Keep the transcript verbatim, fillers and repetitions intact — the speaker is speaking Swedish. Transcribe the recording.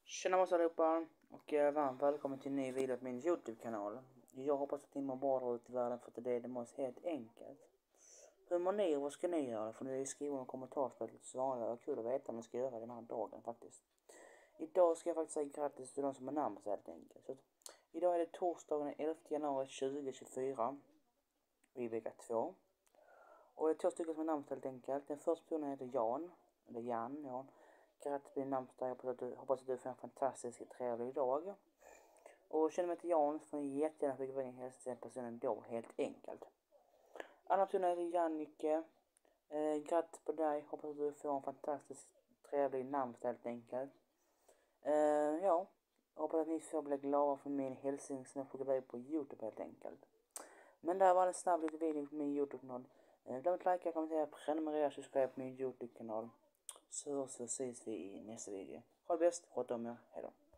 Tjena massa allihopa och eh, varmt välkommen till en ny video på min YouTube-kanal. Jag hoppas att ni mår bra ute i världen för att det är det måste helt enkelt. Hur mår ni och vad ska ni göra? Får ni skriva en kommentarsfält lite så vanligt. Det är kul att veta vad ni ska göra den här dagen faktiskt. Idag ska jag faktiskt säga grattis till de som har namnsdag helt enkelt. Så att, idag är det torsdagen den elfte januari tjugohundratjugofyra i vecka två. Och det är två stycken som har namnsdag helt enkelt. Den första personen heter Jan, eller Jan, ja. Grattis på din namnsdag, jag hoppas att du, hoppas att du får en fantastisk trevlig dag. Och känner mig till Jan så får ni jättegärna skicka iväg en hälsning till den personen då helt enkelt. Andra personen heter Jannike. Eh, grattis på dig, hoppas att du får en fantastisk trevlig namnsdag helt enkelt. Eh, ja, hoppas att ni får bli glada för min hälsning som jag skickar iväg på YouTube helt enkelt. Men där var en snabb liten video på min YouTube-kanal. Eh, glöm att likea, kommentera, prenumerera, subscribe på min YouTube-kanal. Så hörs vi och ses vi i nästa video. Ha det bäst, sköt om er, hejdå.